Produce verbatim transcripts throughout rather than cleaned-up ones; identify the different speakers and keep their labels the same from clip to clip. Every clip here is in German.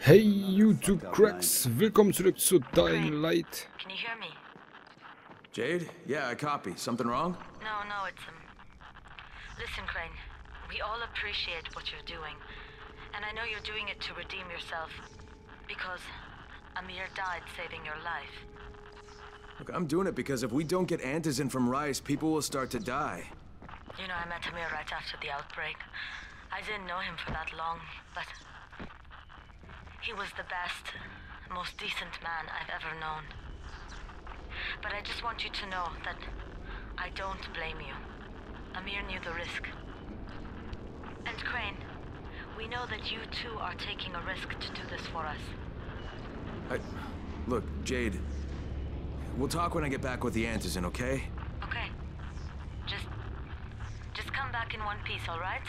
Speaker 1: Hey YouTube Cracks, willkommen zurück zu Dying Light.
Speaker 2: Can you hear me?
Speaker 3: Jade? Yeah, I copy. Something wrong?
Speaker 2: No, no, it's um. Listen, Crane. We all appreciate what you're doing, and I know you're doing it to redeem yourself, because Amir died saving your life.
Speaker 3: Look, I'm doing it because if we don't get Antizin from Rice, people will start to die.
Speaker 2: You know, I met Amir right after the outbreak. I didn't know him for that long, but he was the best, most decent man I've ever known. But I just want you to know that I don't blame you. Amir knew the risk. And Crane, we know that you too are taking a risk to do this for us.
Speaker 3: I... Look, Jade. We'll talk when I get back with the Antizin, okay?
Speaker 2: Okay. Just... Just come back in one piece, alright?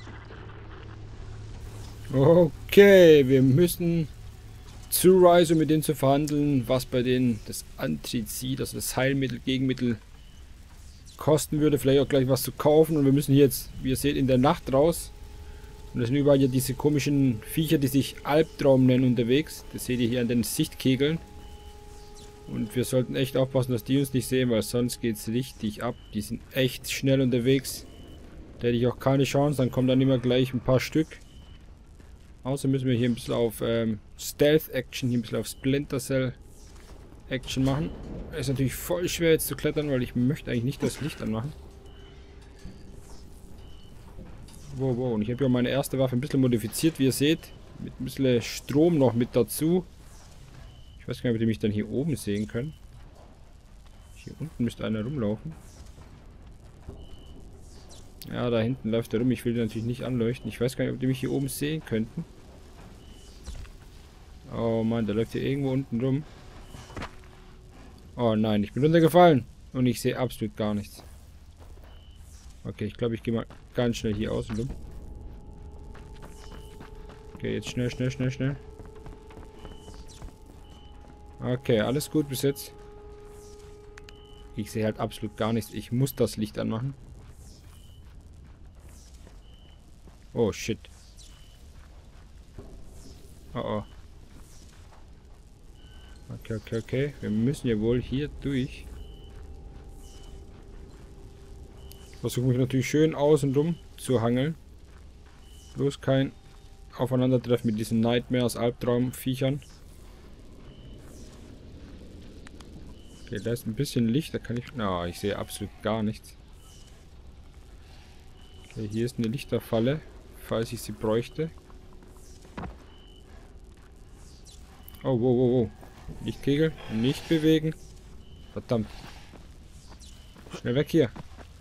Speaker 1: Okay, wir müssen zu Rice, um mit denen zu verhandeln, was bei denen das Anthrazit, also das Heilmittel, Gegenmittel kosten würde. Vielleicht auch gleich was zu kaufen. Und wir müssen hier jetzt, wie ihr seht, in der Nacht raus. Und es sind überall hier diese komischen Viecher, die sich Albtraum nennen, unterwegs. Das seht ihr hier an den Sichtkegeln. Und wir sollten echt aufpassen, dass die uns nicht sehen, weil sonst geht es richtig ab. Die sind echt schnell unterwegs. Da hätte ich auch keine Chance. Dann kommen dann immer gleich ein paar Stück. Außer müssen wir hier ein bisschen auf ähm, Stealth-Action, hier ein bisschen auf Splinter Cell-Action machen. Ist natürlich voll schwer jetzt zu klettern, weil ich möchte eigentlich nicht das Licht anmachen. Wow, wow. Und ich habe ja meine erste Waffe ein bisschen modifiziert, wie ihr seht. Mit ein bisschen Strom noch mit dazu. Ich weiß gar nicht, ob die mich dann hier oben sehen können. Hier unten müsste einer rumlaufen. Ja, da hinten läuft er rum. Ich will den natürlich nicht anleuchten. Ich weiß gar nicht, ob die mich hier oben sehen könnten. Oh Mann, der läuft hier irgendwo unten rum. Oh nein, ich bin runtergefallen. Und ich sehe absolut gar nichts. Okay, ich glaube, ich gehe mal ganz schnell hier außen rum. Okay, jetzt schnell, schnell, schnell, schnell. Okay, alles gut bis jetzt. Ich sehe halt absolut gar nichts. Ich muss das Licht anmachen. Oh, shit. Oh, oh. Okay, okay, okay. Wir müssen ja wohl hier durch. Versuche mich natürlich schön außen rum zu hangeln. Bloß kein Aufeinandertreffen mit diesen Nightmares, Albtraumviechern. Okay, da ist ein bisschen Licht, da kann ich... Na, oh, ich sehe absolut gar nichts. Okay, hier ist eine Lichterfalle, falls ich sie bräuchte. Oh, wow, wow, wow. Lichtkegel, nicht bewegen. Verdammt. Schnell weg hier.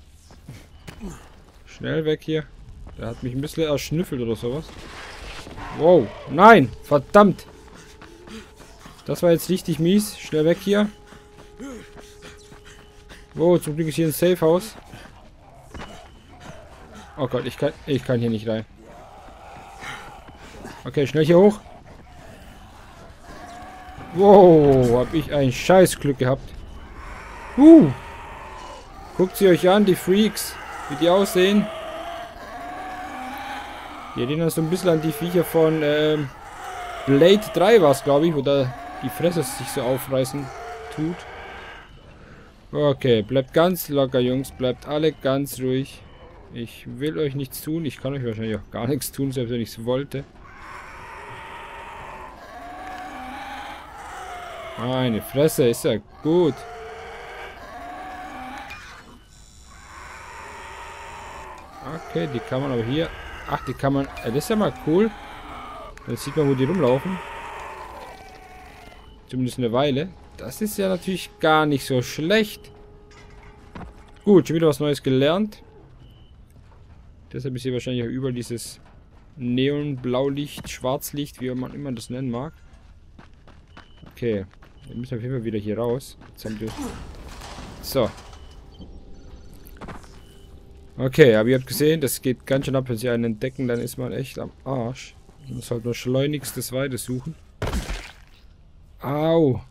Speaker 1: Schnell weg hier. Der hat mich ein bisschen erschnüffelt oder sowas. Wow, nein, verdammt. Das war jetzt richtig mies. Schnell weg hier. Wow, zum Glück ist hier ein Safehouse. Oh Gott, ich kann, ich kann hier nicht rein. Okay, schnell hier hoch. Wow, hab ich ein Scheißglück gehabt. Uh. Guckt sie euch an, die Freaks, wie die aussehen. Die erinnern so ein bisschen an die Viecher von ähm, Blade drei war es, glaube ich, wo da die Fresse sich so aufreißen tut. Okay, bleibt ganz locker, Jungs. Bleibt alle ganz ruhig. Ich will euch nichts tun. Ich kann euch wahrscheinlich auch gar nichts tun, selbst wenn ich es wollte. Meine Fresse, ist ja gut. Okay, die kann man aber hier... Ach, die kann man... Äh, das ist ja mal cool. Dann sieht man, wo die rumlaufen. Zumindest eine Weile. Das ist ja natürlich gar nicht so schlecht. Gut, schon wieder was Neues gelernt. Deshalb ist hier wahrscheinlich auch überall dieses Neon-Blaulicht, Schwarzlicht, wie man immer das nennen mag. Okay. Wir müssen auf jeden Fall wieder hier raus. Jetzt haben wir... So. Okay, aber ihr habt gesehen, das geht ganz schön ab, wenn sie einen entdecken, dann ist man echt am Arsch. Man sollte nur schleunigst das Weite suchen. Au!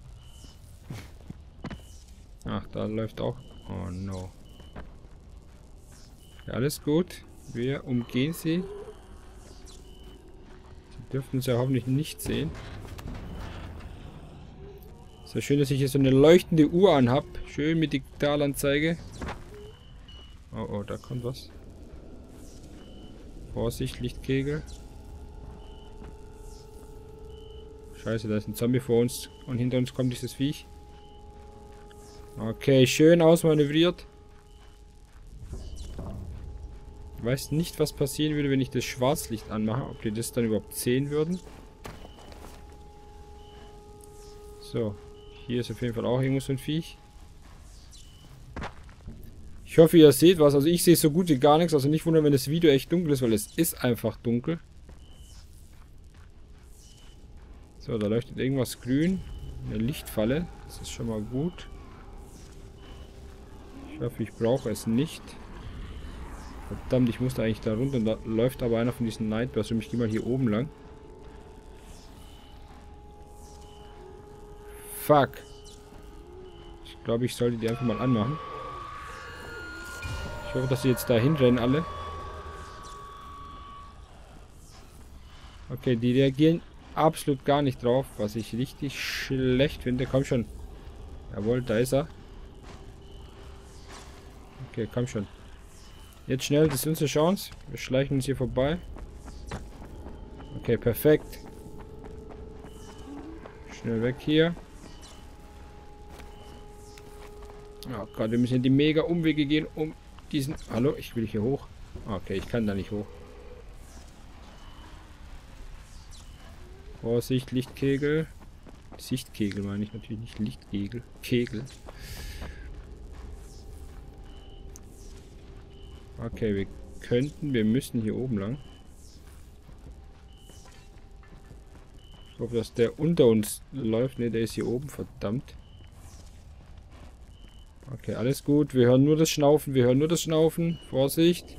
Speaker 1: Ach, da läuft auch... Oh no. Ja, alles gut. Wir umgehen sie. Dürften sie ja hoffentlich nicht sehen. So schön, dass ich hier so eine leuchtende Uhr anhab. Schön mit Digitalanzeige. Oh, oh, da kommt was. Vorsicht, Lichtkegel. Scheiße, da ist ein Zombie vor uns. Und hinter uns kommt dieses Viech. Okay, schön ausmanövriert. Ich weiß nicht, was passieren würde, wenn ich das Schwarzlicht anmache. Ob die das dann überhaupt sehen würden. So. Hier ist auf jeden Fall auch irgendwo so ein Viech. Ich hoffe, ihr seht was. Also ich sehe so gut wie gar nichts. Also nicht wundern, wenn das Video echt dunkel ist, weil es ist einfach dunkel. So, da leuchtet irgendwas grün. Eine Lichtfalle. Das ist schon mal gut. Ich hoffe, ich brauche es nicht. Verdammt, ich musste eigentlich da runter. Und da läuft aber einer von diesen Nightbears. Ich gehe mal hier oben lang. Fuck. Ich glaube, ich sollte die einfach mal anmachen. Ich hoffe, dass sie jetzt da hinrennen alle. Okay, die reagieren absolut gar nicht drauf, was ich richtig schlecht finde. Komm schon. Jawohl, da ist er. Okay, komm schon. Jetzt schnell, das ist unsere Chance. Wir schleichen uns hier vorbei. Okay, perfekt. Schnell weg hier. Oh Gott, wir müssen die mega Umwege gehen, um diesen... Hallo, ich will hier hoch. Okay, ich kann da nicht hoch. Vorsicht, Lichtkegel. Sichtkegel meine ich natürlich, nicht Lichtkegel. Kegel. Okay, wir könnten, wir müssen hier oben lang. Ich hoffe, dass der unter uns läuft. Ne, der ist hier oben, verdammt. Okay, alles gut. Wir hören nur das Schnaufen, wir hören nur das Schnaufen. Vorsicht.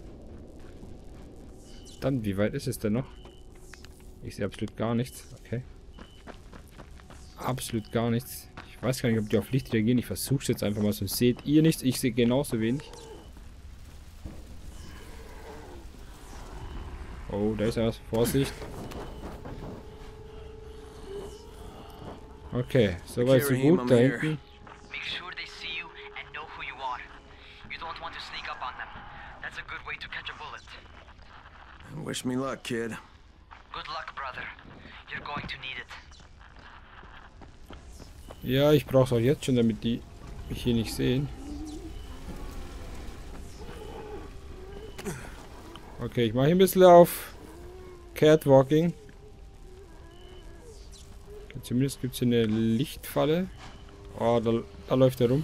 Speaker 1: Dann, wie weit ist es denn noch? Ich sehe absolut gar nichts. Okay. Absolut gar nichts. Ich weiß gar nicht, ob die auf Licht reagieren. Ich versuche es jetzt einfach mal so. Seht ihr nichts? Ich sehe genauso wenig. Oh, da ist er. Vorsicht. Okay, soweit so gut. Da hinten.
Speaker 3: Wish me luck, kid.
Speaker 2: Good luck, brother. You're going to need it.
Speaker 1: Ja, ich brauche es auch jetzt schon, damit die mich hier nicht sehen. Okay, ich mache hier ein bisschen auf Catwalking. Okay, zumindest gibt es hier eine Lichtfalle. Oh, da, da läuft er rum.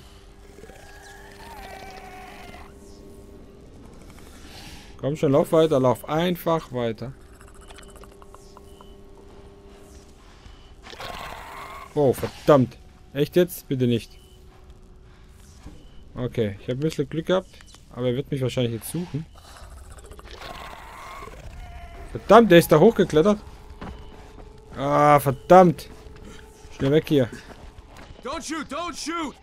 Speaker 1: Komm schon, lauf weiter, lauf einfach weiter. Oh, verdammt. Echt jetzt? Bitte nicht. Okay, ich habe ein bisschen Glück gehabt, aber er wird mich wahrscheinlich jetzt suchen. Verdammt, der ist da hochgeklettert. Ah, verdammt. Schnell weg hier.
Speaker 3: Don't shoot, don't shoot!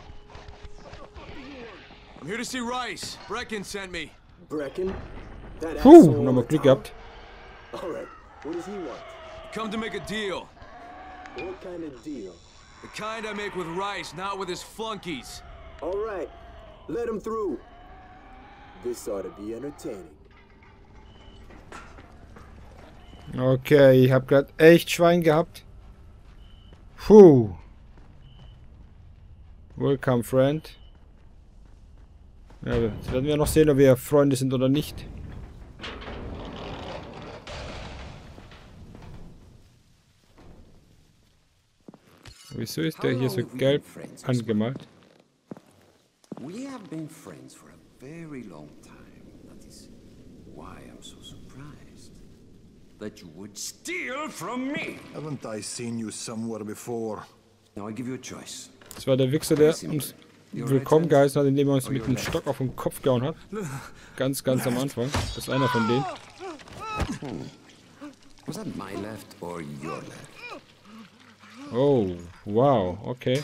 Speaker 3: I'm here to see Rice. Brecken sent me.
Speaker 4: Brecken? That
Speaker 1: Puh, nochmal Glück gehabt.
Speaker 4: Alright, what does he want?
Speaker 3: Come to make a deal.
Speaker 4: What kind of deal?
Speaker 3: The kind I make with Rice, not with his flunkies.
Speaker 4: Alright, let him through. This ought to be entertaining.
Speaker 1: Okay, ich habe gerade echt Schwein gehabt. Puh. Welcome, friend. Ja, jetzt werden wir noch sehen, ob wir Freunde sind oder nicht. Wieso ist der hier so gelb angemalt?
Speaker 5: We have been friends for a very long time. That is why I'm so surprised that you would steal from me.
Speaker 6: Haven't I seen you somewhere before?
Speaker 5: Now I give you a choice.
Speaker 1: Das war der Wichser, der uns willkommen geheißen hat, indem er uns mit dem Stock auf den Kopf gehauen hat. Ganz, ganz am Anfang. Das ist einer von denen.
Speaker 5: Hmm. Was that my left or your left?
Speaker 1: Oh, wow, okay.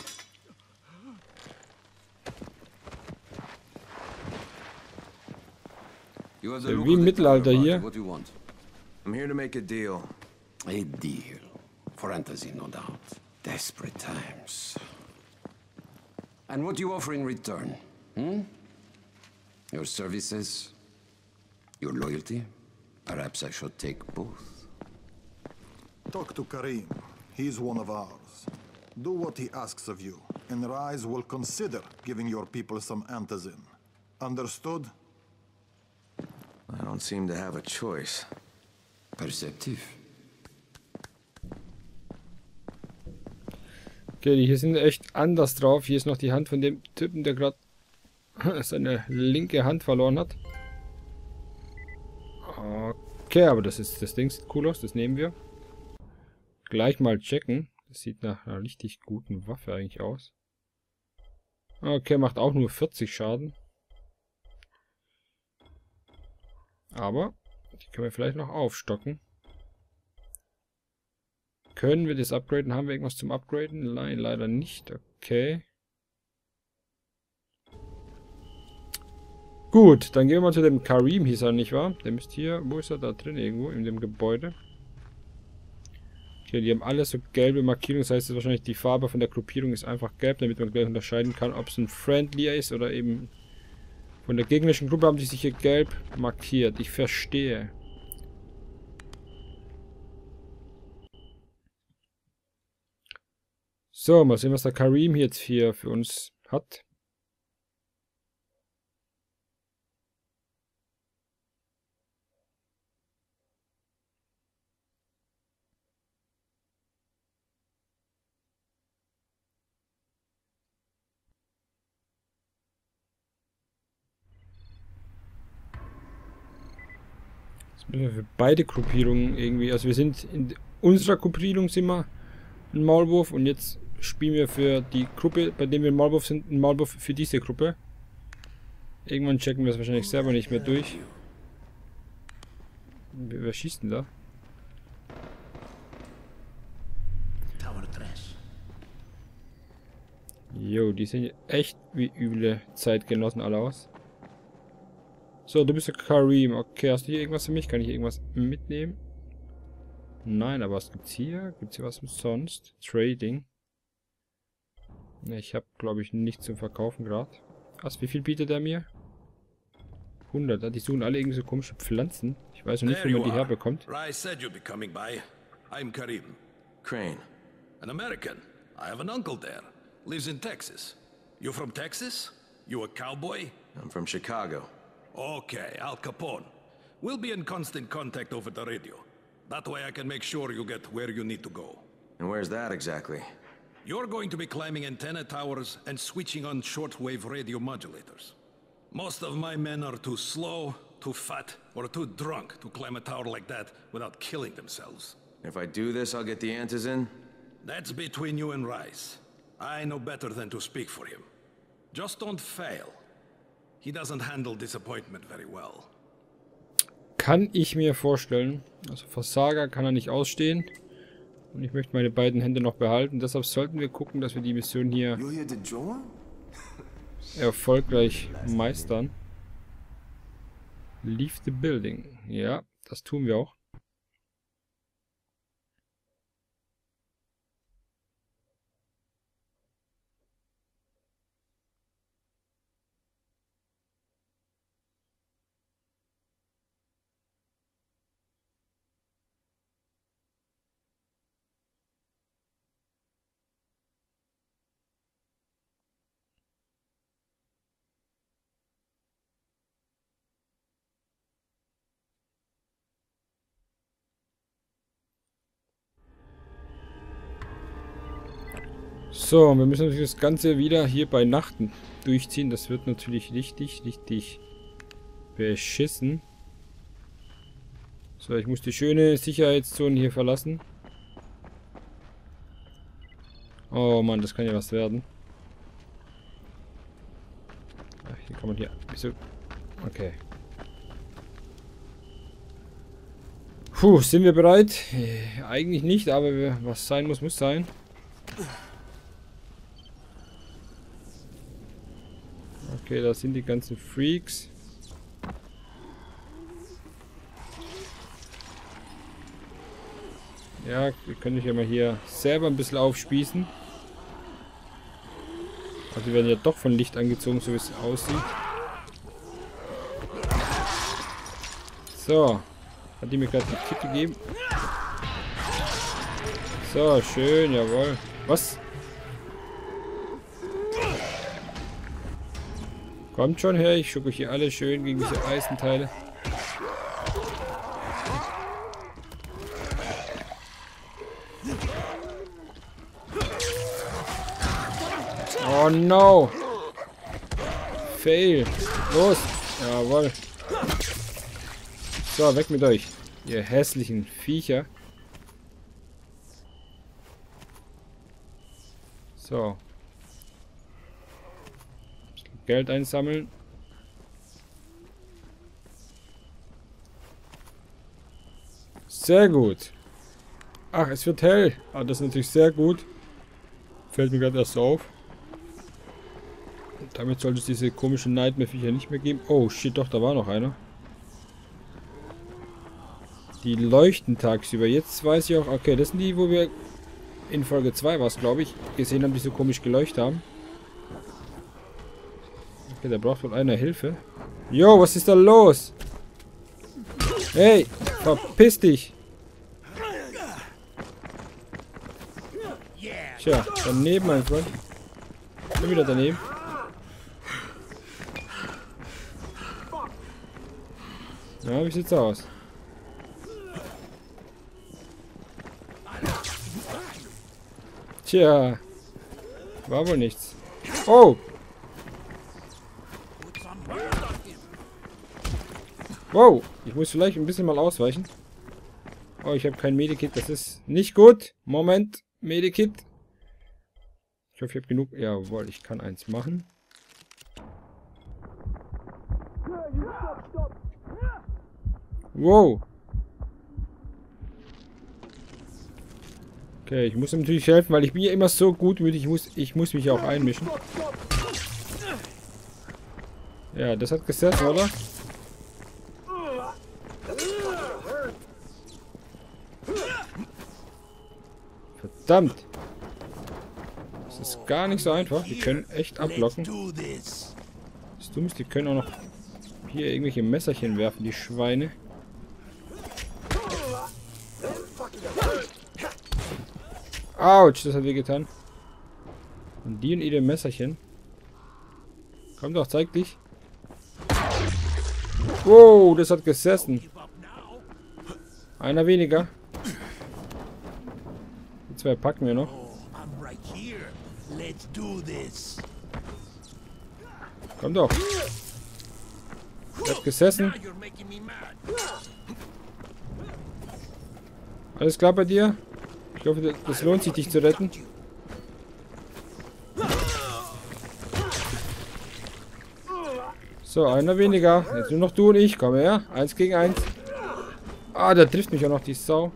Speaker 5: You have
Speaker 1: Ja,
Speaker 5: the look
Speaker 1: wie im
Speaker 5: of the
Speaker 1: Mittelalter
Speaker 5: tower,
Speaker 1: hier.
Speaker 5: What do you want?
Speaker 3: I'm here to make a deal.
Speaker 5: A deal. For Antizin, no doubt. Desperate times. And what do you offer in return? Hmm? Your services? Your loyalty? Perhaps I should take both.
Speaker 6: Talk to Karim. He's one of ours. Do what he asks of you, and Rise will consider giving your people some Antizin. Understood?
Speaker 3: I don't seem to have a choice.
Speaker 5: Perceptive.
Speaker 1: Okay, die hier sind echt anders drauf. Hier ist noch die Hand von dem Typen, der gerade seine linke Hand verloren hat. Okay, aber das ist das Ding, sieht cool aus, das nehmen wir. Gleich mal checken. Das sieht nach einer richtig guten Waffe eigentlich aus. Okay, macht auch nur vierzig Schaden. Aber die können wir vielleicht noch aufstocken. Können wir das upgraden? Haben wir irgendwas zum Upgraden? Nein, leider nicht. Okay. Gut, dann gehen wir mal zu dem Karim, hieß er, nicht wahr? Der müsste hier, wo ist er? Da drin irgendwo, in dem Gebäude. Okay, die haben alle so gelbe Markierungen, das heißt, das ist wahrscheinlich die Farbe von der Gruppierung ist einfach gelb, damit man gleich unterscheiden kann, ob es ein Friendlier ist oder eben von der gegnerischen Gruppe haben die sich hier gelb markiert. Ich verstehe. So, mal sehen, was der Karim jetzt hier für uns hat. Das müssen wir für beide Gruppierungen irgendwie, also wir sind in unserer Gruppierung sind wir ein Maulwurf und jetzt spielen wir für die Gruppe, bei dem wir ein Maulwurf sind, ein Maulwurf für diese Gruppe. Irgendwann checken wir es wahrscheinlich selber nicht mehr durch. Wer, wer schießt denn da? Jo, die sehen echt wie üble Zeitgenossen alle aus. So, du bist der Karim. Okay, hast du hier irgendwas für mich? Kann ich hier irgendwas mitnehmen? Nein, aber was gibt's hier? Gibt's hier was sonst? Trading. Ne, ich habe, glaube ich, nichts zum Verkaufen gerade. Was, wie viel bietet er mir? hundert. Die suchen alle irgendwie so komische Pflanzen. Ich weiß noch nicht, wo man die herbekommt.
Speaker 7: Rise said you'd be coming by. I'm Karim.
Speaker 3: Crane.
Speaker 7: An American. I have an uncle there. Lives in Texas. You from Texas? You a cowboy?
Speaker 3: I'm from Chicago.
Speaker 7: Okay, Al Capone. We'll be in constant contact over the radio. That way I can make sure you get where you need to go.
Speaker 3: And where's that exactly?
Speaker 7: You're going to be climbing antenna towers and switching on shortwave radio modulators. Most of my men are too slow, too fat, or too drunk to climb a tower like that without killing themselves.
Speaker 3: If I do this, I'll get the Antizin?
Speaker 7: That's between you and Rice. I know better than to speak for him. Just don't fail. He doesn't handle disappointment very well.
Speaker 1: Kann ich mir vorstellen. Also Versager kann er nicht ausstehen. Und ich möchte meine beiden Hände noch behalten. Deshalb sollten wir gucken, dass wir die Mission hier erfolgreich meistern. Leave the building. Ja, das tun wir auch. So, wir müssen natürlich das Ganze wieder hier bei Nacht durchziehen. Das wird natürlich richtig, richtig beschissen. So, ich muss die schöne Sicherheitszone hier verlassen. Oh Mann, das kann ja was werden. Ach, hier kann man hier... Wieso? Okay. Puh, sind wir bereit? Äh, eigentlich nicht, aber wir, was sein muss, muss sein. Okay, da sind die ganzen Freaks. Ja, wir können ja mal hier selber ein bisschen aufspießen. Also wir werden ja doch von Licht angezogen, so wie es aussieht. So. Hat die mir gerade einen Kick gegeben? So, schön, jawohl. Was? Kommt schon her, ich schucke euch hier alle schön gegen diese Eisenteile. Oh no! Fail! Los! Jawohl! So, weg mit euch! Ihr hässlichen Viecher! So. Geld einsammeln. Sehr gut. Ach, es wird hell. Ah, das ist natürlich sehr gut. Fällt mir gerade erst so auf. Und damit sollte es diese komischen Nightmare-Viecher nicht mehr geben. Oh, shit, doch, da war noch einer. Die leuchten tagsüber. Jetzt weiß ich auch, okay, das sind die, wo wir in Folge zwei war es, glaube ich, gesehen haben, die so komisch geleuchtet haben. Okay, da braucht wohl einer Hilfe. Jo, was ist da los? Hey, verpiss dich. Tja, daneben, mein Freund. Schon wieder daneben. Ja, wie sieht's aus? Tja, war wohl nichts. Oh! Wow, ich muss vielleicht ein bisschen mal ausweichen. Oh, ich habe kein Medikit, das ist nicht gut. Moment, Medikit. Ich hoffe, ich habe genug. Jawohl, ich kann eins machen. Wow. Okay, ich muss ihm natürlich helfen, weil ich bin ja immer so gutmütig. Ich muss, ich muss mich auch einmischen. Ja, das hat gesetzt, oder? Verdammt. Das ist gar nicht so einfach. Die können echt ablocken. Das Dumme ist, die können auch noch hier irgendwelche Messerchen werfen, die Schweine. Autsch, das hat wehgetan. Und die und ihre Messerchen. Komm doch, zeig dich. Wow, das hat gesessen. Einer weniger. Die zwei packen wir noch. Komm doch. Das hat gesessen. Alles klar bei dir? Ich hoffe, das lohnt sich, dich zu retten. So, einer weniger. Jetzt nur noch du und ich. Komm her. Eins gegen eins. Ah, der trifft mich auch noch, die Sau.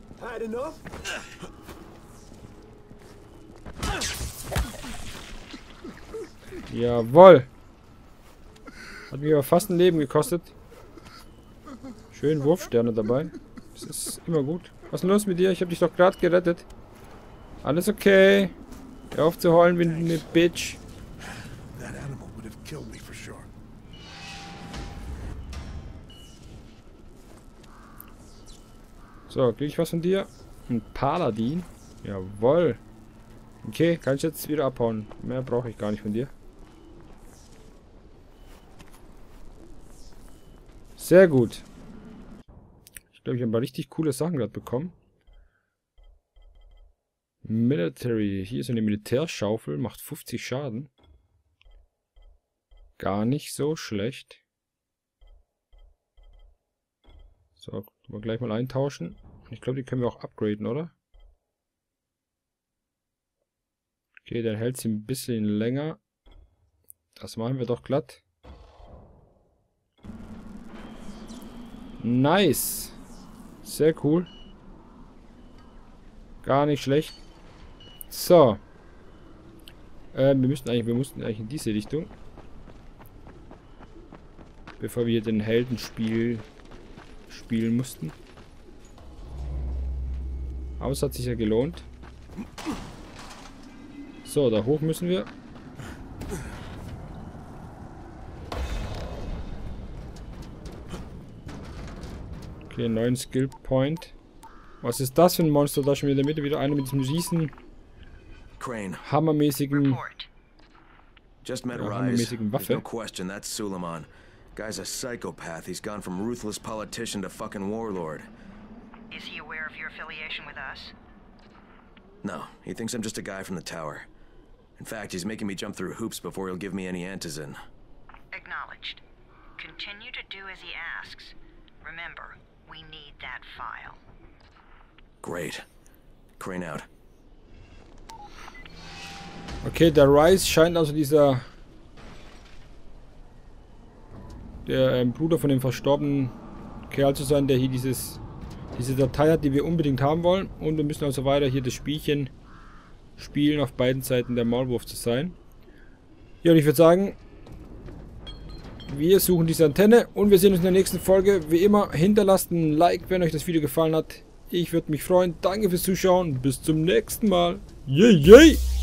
Speaker 1: Jawohl. Hat mich aber fast ein Leben gekostet. Schön Wurfsterne dabei. Das ist immer gut. Was ist denn los mit dir? Ich habe dich doch gerade gerettet. Alles okay. Hör auf zu heulen wie eine Bitch. So, krieg ich was von dir? Ein Paladin? Jawohl. Okay, kann ich jetzt wieder abhauen. Mehr brauche ich gar nicht von dir. Sehr gut. Ich glaube, ich habe ein paar richtig coole Sachen gerade bekommen. Military. Hier ist eine Militärschaufel. Macht fünfzig Schaden. Gar nicht so schlecht. So, können wir gleich mal eintauschen. Ich glaube, die können wir auch upgraden, oder? Okay, dann hält sie ein bisschen länger. Das machen wir doch glatt. Nice. Sehr cool. Gar nicht schlecht. So. Äh, wir müssten eigentlich, wir mussten eigentlich in diese Richtung. Bevor wir den Heldenspiel spielen mussten. Aber es hat sich ja gelohnt. So, da hoch müssen wir. Okay, neuen Skill Point. Was ist das für ein Monster? Da schon in der Mitte wieder einer mit diesem riesen
Speaker 3: Crane.
Speaker 1: hammermäßigen,
Speaker 3: Just met
Speaker 1: ja,
Speaker 3: Rise.
Speaker 1: hammermäßigen
Speaker 3: There's no
Speaker 1: Waffe.
Speaker 3: question, that's Suleiman. Guy's a psychopath. He's gone from ruthless politician to fucking warlord.
Speaker 8: Is he aware of your affiliation with us?
Speaker 3: No, he thinks I'm just a guy from the tower. In fact, he's making me jump through hoops before he'll give me any antizin.
Speaker 8: Acknowledged. Continue to do as he asks. Remember, we need that file.
Speaker 3: Great. Crane out.
Speaker 1: Okay, der Rise scheint also dieser der ähm, Bruder von dem verstorbenen Kerl zu sein, der hier dieses diese Datei hat, die wir unbedingt haben wollen. Und wir müssen also weiter hier das Spielchen spielen, auf beiden Seiten der Maulwurf zu sein. Ja, und ich würde sagen, wir suchen diese Antenne und wir sehen uns in der nächsten Folge. Wie immer, hinterlasst ein Like, wenn euch das Video gefallen hat. Ich würde mich freuen. Danke fürs Zuschauen. Bis zum nächsten Mal. Yay, yay!